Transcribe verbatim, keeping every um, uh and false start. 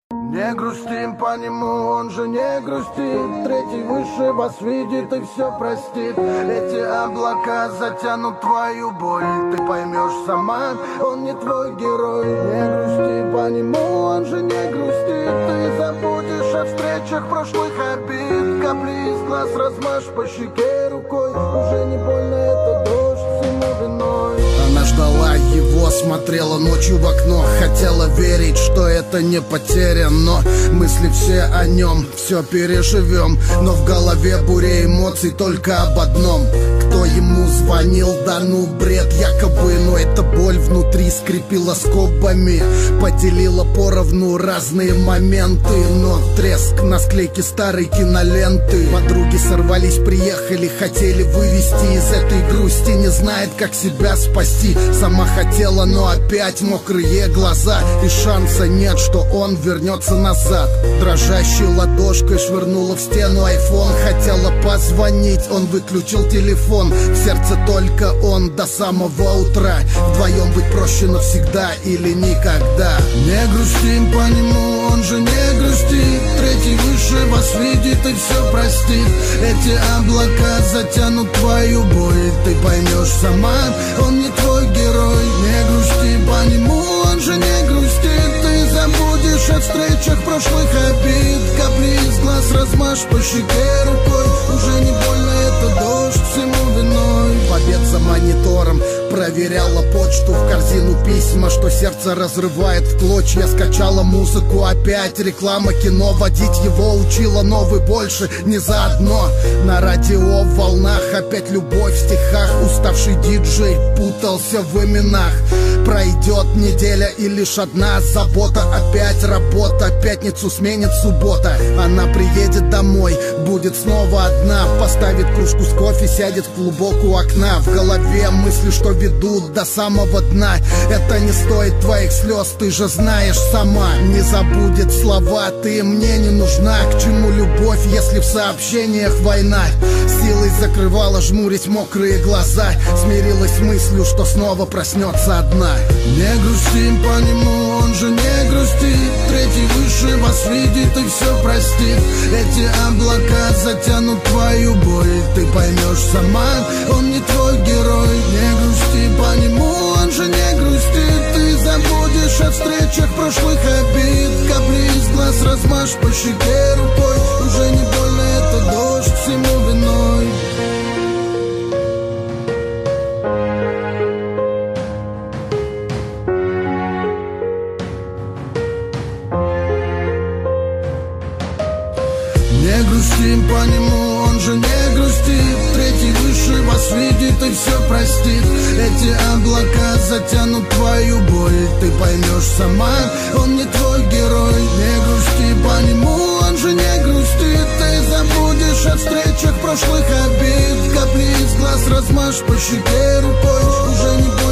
Не грустим по нему, он же не грустит. Третий выше вас видит и все простит. Эти облака затянут твою боль. Ты поймешь сама, он не твой герой. Не грусти по нему, он же не грустит. Ты забудешь о встречах прошлых обид. Капли из глаз размажь по щеке рукой. Уже не больно, это дождь всему виной. Она ждала его, смотрела ночью в окно. Хотела верить, что это не потеря, но мысли все о нем, все переживем. Но в голове буря эмоций только об одном: кто ему звонил, да ну бред якобы. Но эта боль внутри скрипела скобами, поделила поровну разные моменты. Но треск на склейке старой киноленты. Подруги сорвались, приехали, хотели вывести из этой грусти. Не знает, как себя спасти. Сама хотела, но опять мокрые глаза. И шанса нет, что он вернется назад. Дрожащей ладошкой швырнула в стену айфон. Хотела позвонить, он выключил телефон. В сердце только он до самого утра. Вдвоем быть проще навсегда или никогда. Не грустим по нему, он же не грустит. Третий выше вас видит и все простит. Эти облака затянут твою боль. Ты поймешь сама, он не твой герой. Не грусти по нему, он же не грустит. Ты забудешь о встречах прошлых обид. Капли из глаз размажь по щеке рукой. Уже не больно, это дождь всему виной. Побед за монитором, проверяла почту, в корзину письма, что сердце разрывает в клочья. Скачала музыку, опять реклама кино. Водить его учила, но вы больше не заодно. На радио в волнах опять любовь в стихах. Уставший диджей путался в именах. Пройдет неделя и лишь одна забота. Опять работа, пятницу сменит суббота. Она приедет домой, будет снова одна. Поставит кружку с кофе, сядет в клубок у окна. В голове мысли, что ведут до самого дна. Это не стоит твоих слез, ты же знаешь сама. Не забудет слова, ты мне не нужна. К чему любовь, если в сообщениях война? Силой закрывала, жмурить мокрые глаза. Смирилась с мыслью, что снова проснется одна. Не грустим по нему, он же не грустит. Третий выше вас видит и все простит. Эти облака затянут твою боль. Ты поймешь сама, он не твой герой. Не грусти по нему, он же не грустит. Ты забудешь о встречах прошлых обид. Капли из глаз размажь по щеке рукой. Уже не больно, это дождь всему виной. Не грустим по нему, он же не грустит. Третий выше вас видит и все простит. Эти облака затянут твою боль. Ты поймешь сама, он не твой герой. Не грусти по нему, он же не грустит. Ты забудешь о встречах прошлых обид. Капли из глаз размажь по щеке рукой. Уже не